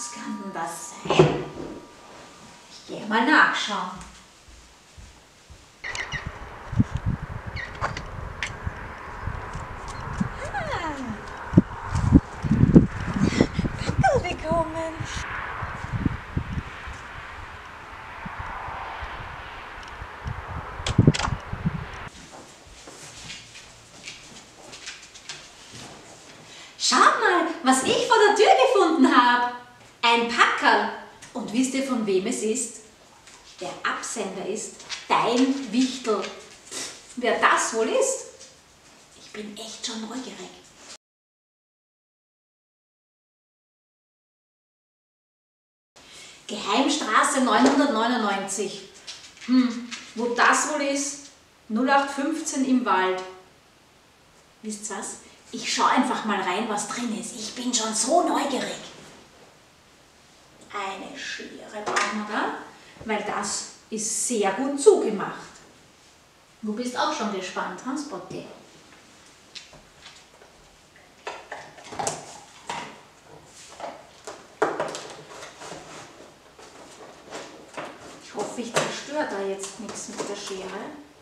Was kann denn das sein? Ich gehe mal nachschauen. Packerl bekommen. Schaut mal, was ich vor der Tür gefunden habe. Ein Packerl. Und wisst ihr, von wem es ist? Der Absender ist dein Wichtel. Wer das wohl ist? Ich bin echt schon neugierig. Geheimstraße 999. Wo das wohl ist? 0815 im Wald. Wisst ihr was? Ich schaue einfach mal rein, was drin ist. Ich bin schon so neugierig. Eine Schere brauchen wir da, weil das ist sehr gut zugemacht. Du bist auch schon gespannt, Hans-Botti. Ich hoffe, ich zerstöre da jetzt nichts mit der Schere.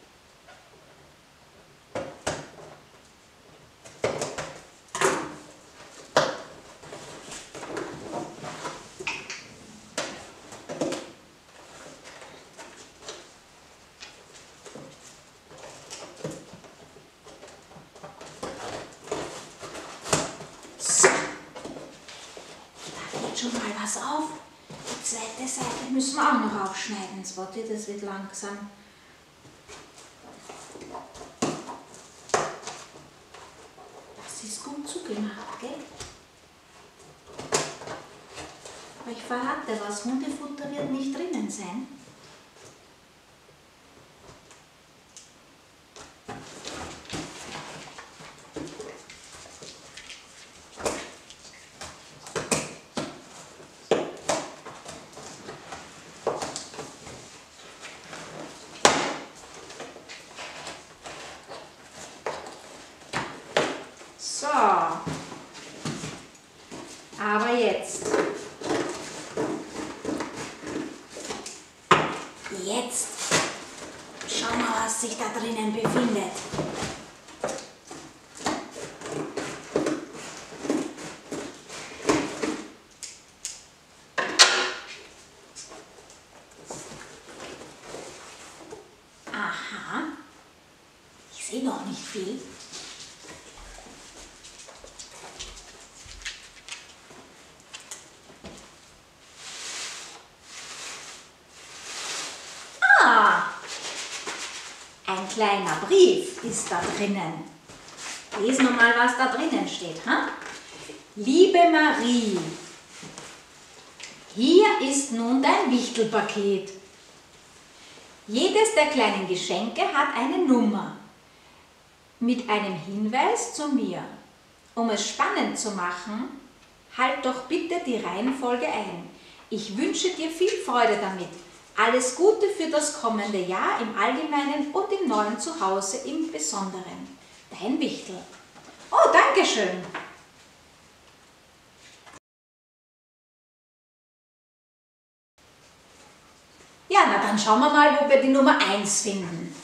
Schon mal was auf. Die zweite Seite müssen wir auch noch aufschneiden. Jetzt warte, das wird langsam. Das ist gut zugemacht, gell? Aber ich verrate was, Hundefutter wird nicht drinnen sein. So, aber jetzt schauen wir, was sich da drinnen befindet. Aha, ich sehe noch nicht viel. Ein kleiner Brief ist da drinnen. Lesen wir mal, was da drinnen steht. Ha? Liebe Marie, hier ist nun dein Wichtelpaket. Jedes der kleinen Geschenke hat eine Nummer mit einem Hinweis zu mir. Um es spannend zu machen, halt doch bitte die Reihenfolge ein. Ich wünsche dir viel Freude damit. Alles Gute für das kommende Jahr im Allgemeinen und im neuen Zuhause im Besonderen. Dein Wichtel. Oh, danke schön. Ja, na dann schauen wir mal, wo wir die Nummer 1 finden.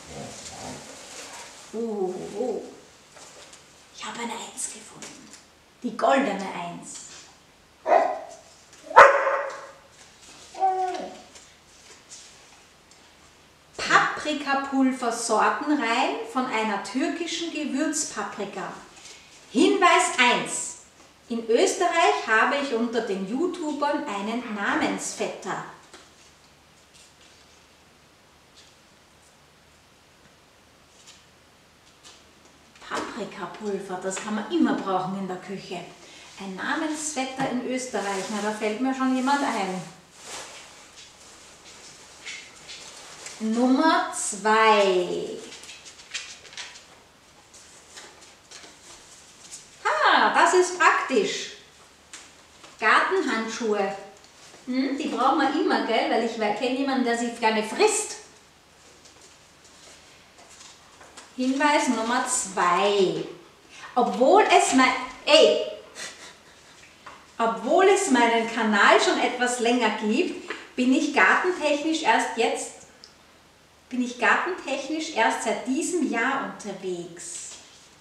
Ich habe eine 1 gefunden. Die goldene 1. Paprikapulver sortenrein von einer türkischen Gewürzpaprika. Hinweis 1. In Österreich habe ich unter den YouTubern einen Namensvetter. Paprikapulver, das kann man immer brauchen in der Küche. Ein Namensvetter in Österreich, na da fällt mir schon jemand ein. Nummer 2. Das ist praktisch. Gartenhandschuhe. Die brauchen wir immer, gell? Weil ich kenne jemanden, der sich gerne frisst. Hinweis Nummer 2. Obwohl es Obwohl es meinen Kanal schon etwas länger gibt, bin ich gartentechnisch erst seit diesem Jahr unterwegs.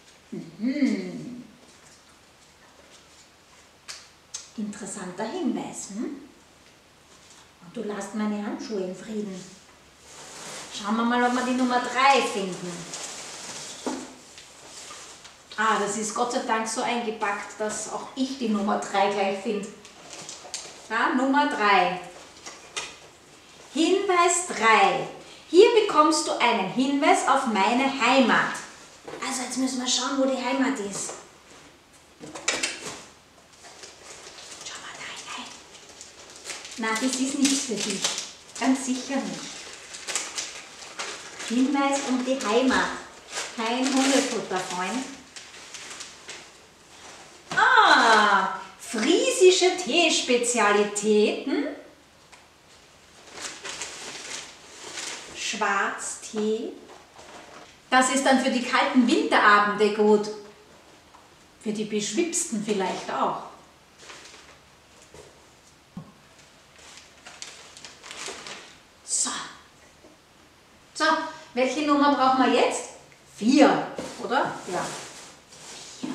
Interessanter Hinweis. Und du lässt meine Handschuhe in Frieden. Schauen wir mal, ob wir die Nummer 3 finden. Ah, das ist Gott sei Dank so eingepackt, dass auch ich die Nummer 3 gleich finde. Ja, Nummer 3. Hinweis 3. Hier bekommst du einen Hinweis auf meine Heimat. Also jetzt müssen wir schauen, wo die Heimat ist. Schau mal da hinein. Na, das ist nichts für dich. Ganz sicher nicht. Hinweis um die Heimat. Kein Hundefutterfreund. Ah, friesische Teespezialitäten. Schwarztee. Das ist dann für die kalten Winterabende gut. Für die Beschwipsten vielleicht auch. So. So, welche Nummer brauchen wir jetzt? 4, oder? Ja. 4.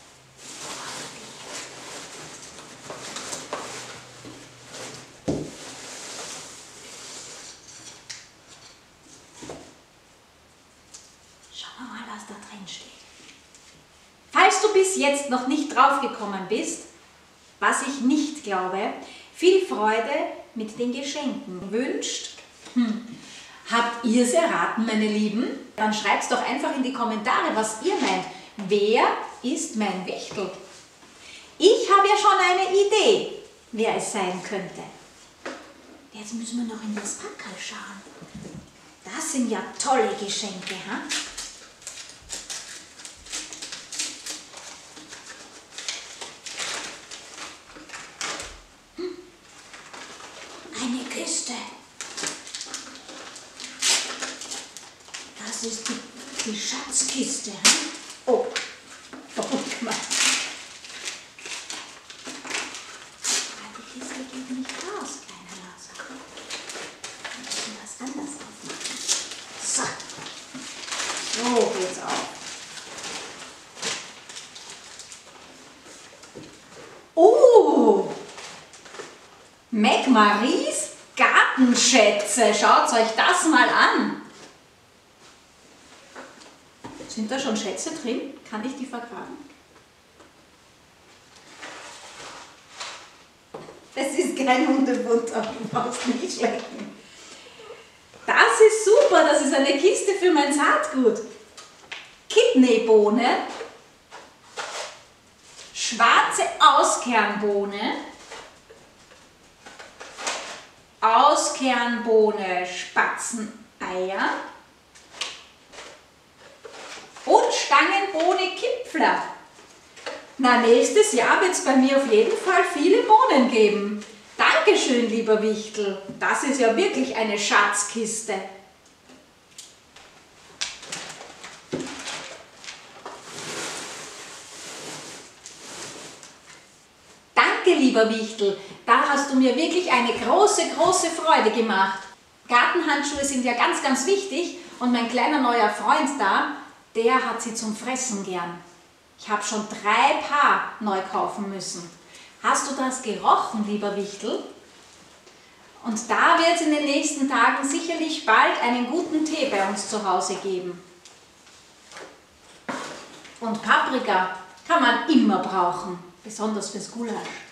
Schauen wir mal, was da drin steht. Falls du bis jetzt noch nicht draufgekommen bist, was ich nicht glaube, viel Freude mit den Geschenken wünscht. Habt ihr es erraten, meine Lieben? Dann schreibt es doch einfach in die Kommentare, was ihr meint. Wer ist mein Wichtel? Ich habe ja schon eine Idee, wer es sein könnte. Jetzt müssen wir noch in das Packerl schauen. Das sind ja tolle Geschenke, ha? Eine Kiste. Das ist die Schatzkiste. Oh, guck mal. Die Kiste geht nicht raus, kleiner Laser. Wir müssen das anders aufmachen. So. So geht's auf. Oh! Meg Maries Gartenschätze. Schaut euch das mal an. Sind da schon Schätze drin? Kann ich die vergraben? Das ist kein Hundefutter, du brauchst nicht schlecken. Das ist super, das ist eine Kiste für mein Saatgut. Kidneybohne, schwarze Auskernbohne, Auskernbohne, Spatzeneier und Stangenbohne Kipfler. Na, nächstes Jahr wird es bei mir auf jeden Fall viele Bohnen geben. Dankeschön, lieber Wichtel. Das ist ja wirklich eine Schatzkiste. Danke, lieber Wichtel. Da hast du mir wirklich eine große, große Freude gemacht. Gartenhandschuhe sind ja ganz, ganz wichtig und mein kleiner neuer Freund da, der hat sie zum Fressen gern. Ich habe schon 3 Paar neu kaufen müssen. Hast du das gerochen, lieber Wichtel? Und da wird es in den nächsten Tagen sicherlich bald einen guten Tee bei uns zu Hause geben. Und Paprika kann man immer brauchen, besonders fürs Gulasch.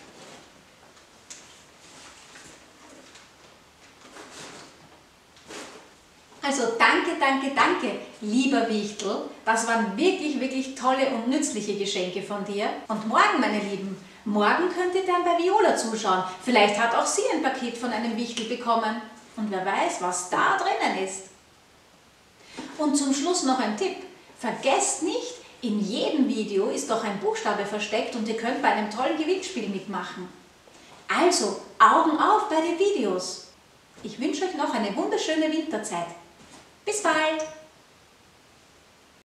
Also danke, danke, danke, lieber Wichtel. Das waren wirklich, wirklich tolle und nützliche Geschenke von dir. Und morgen, meine Lieben, morgen könnt ihr dann bei Viola zuschauen. Vielleicht hat auch sie ein Paket von einem Wichtel bekommen. Und wer weiß, was da drinnen ist. Und zum Schluss noch ein Tipp. Vergesst nicht, in jedem Video ist doch ein Buchstabe versteckt und ihr könnt bei einem tollen Gewinnspiel mitmachen. Also, Augen auf bei den Videos. Ich wünsche euch noch eine wunderschöne Winterzeit. Bis bald!